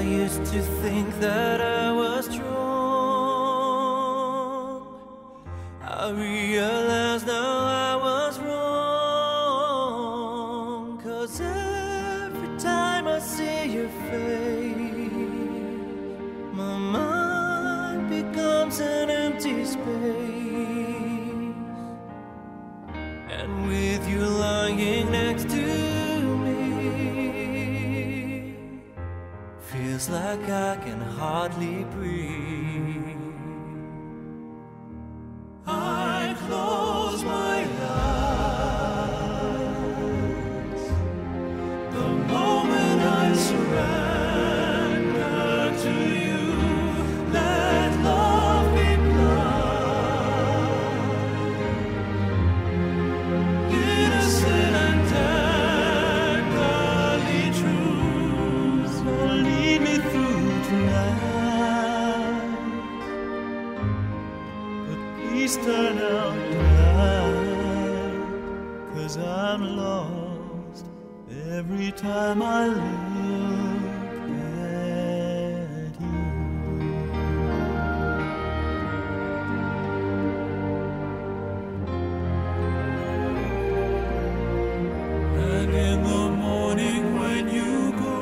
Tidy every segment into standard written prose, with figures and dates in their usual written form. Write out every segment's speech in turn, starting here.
used to think that I was strong. I realize now I was wrong. 'Cause every time I see your face, my mind becomes an empty space. And with you lying next to me, feels like I can hardly breathe. I close my eyes the moment I surrender to you. Let love be blind, innocent and tenderly true. So lead me through tonight, but please turn out the light, 'cause I'm lost every time I look at you. And in the morning when you go,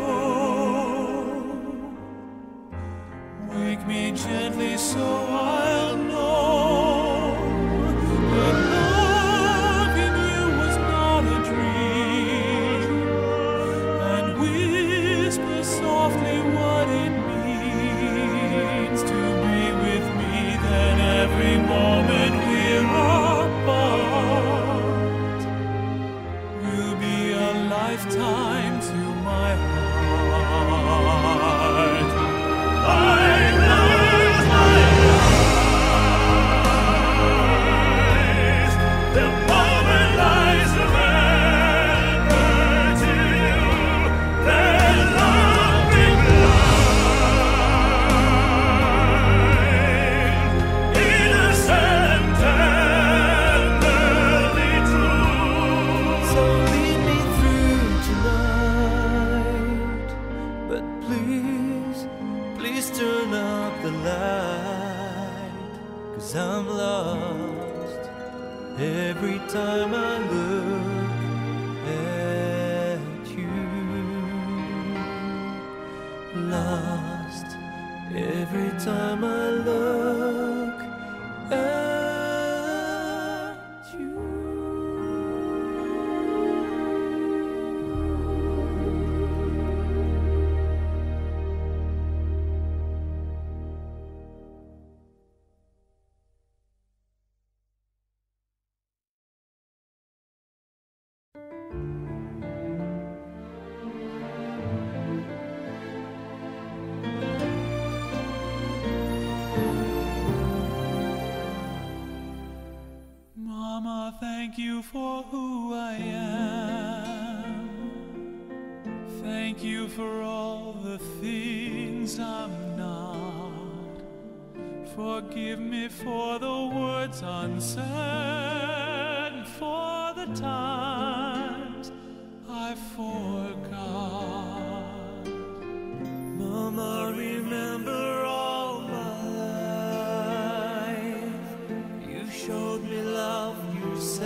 wake me gently so I'll know that love in you was not a dream, and whisper softly what it means to be with me. Then every moment we're apart will be a lifetime to my heart. I close my eyes the moment I surrender to you. Let love be blind, innocent and tenderly true. So lead me through tonight, but please, please turn up the light, 'cause I'm lost every time I look at you. Lost every time I look at you. Mama, thank you for who I am. Thank you for all the things I'm not. Forgive me for the words unsaid, for the times I forgot. Mama, remember all my life. You showed me love, you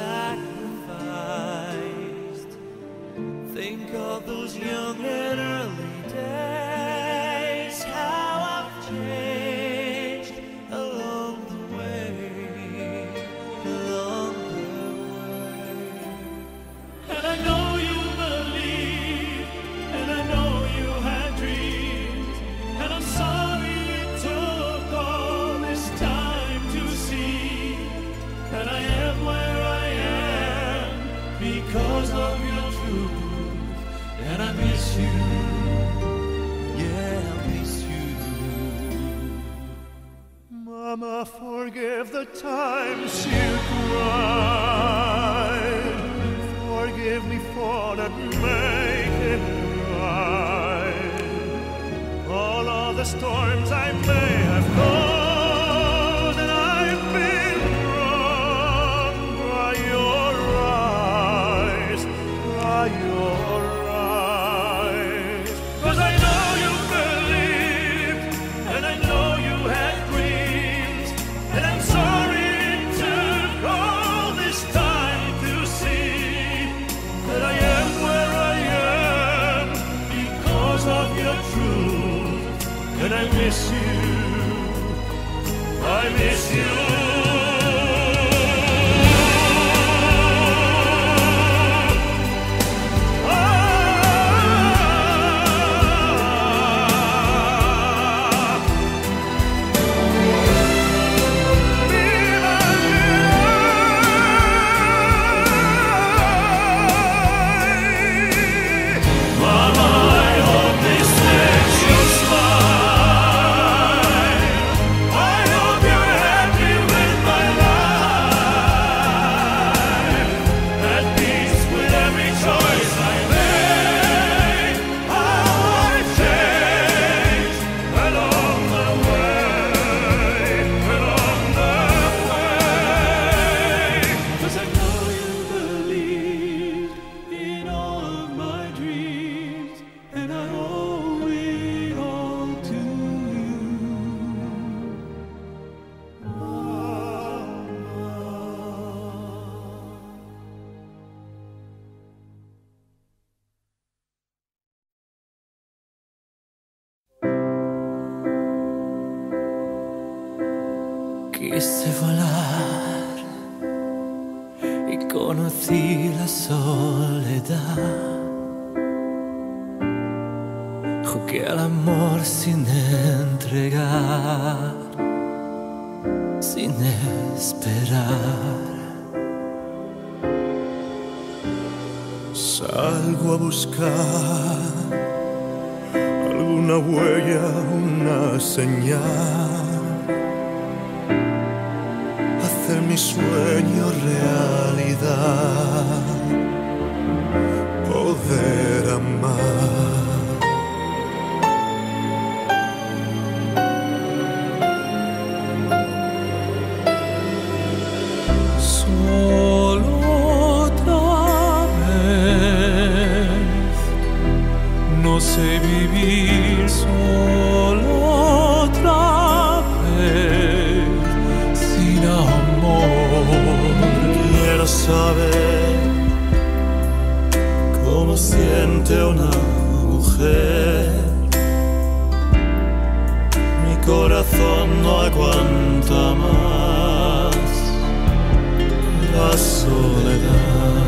sacrificed. Think of those young and early days, how I've changed along the way, along the way. And I know you believed, and I know you had dreams, and I'm sorry it took all this time to see that I am where I am because of your truth. And I miss you, yeah, I miss you. Mama, forgive the times you cried. Forgive me for not making it right. All of the storms I may have caused, and I've been wrong by your eyes, by your eyes. 'Cause I know you believe miss you. I miss you. Quise volar y conocí la soledad. Jugué al amor sin entregar, sin esperar. Salgo a buscar alguna huella, una señal, hacer mi sueño realidad, poder amar. Solo otra vez, no sé vivir solo otra vez, sin amor. Quiero saber cómo siente una mujer. Mi corazón no aguanta más la soledad.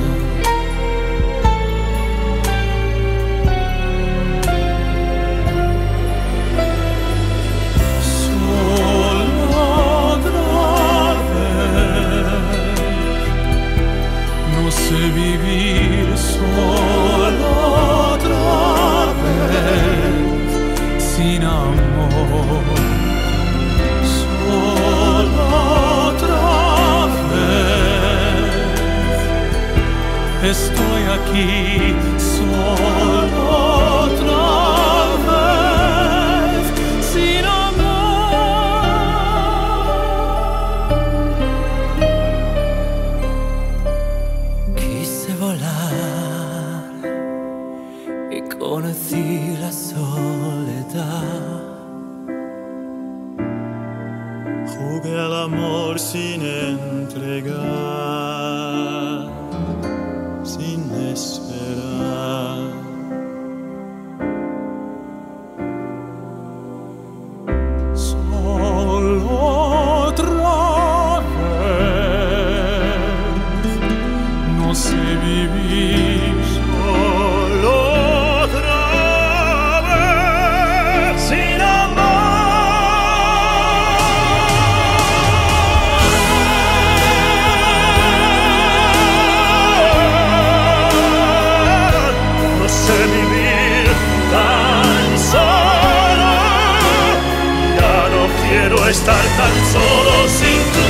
Solo otra vez, no sé vivir solo otra vez, sin amor. Solo otra vez, estoy aquí solo otra vez, sin amor. Quise volar y conocí la soledad. Jugué al amor sin entregar, sin esperar. Solo otra vez, no sé vivir Solo otra vez, sin amor. No sé vivir tan solo. Ya no quiero estar tan solo sin tu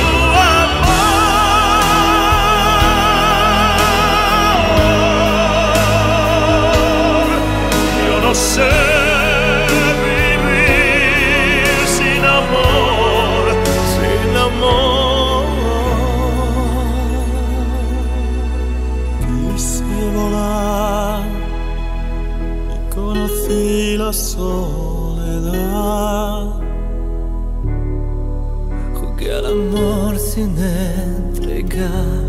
amor. Yo no sé vivir sin amor, sin amor. Quise volar y conocí la soledad. Jugué al amor sin entregar,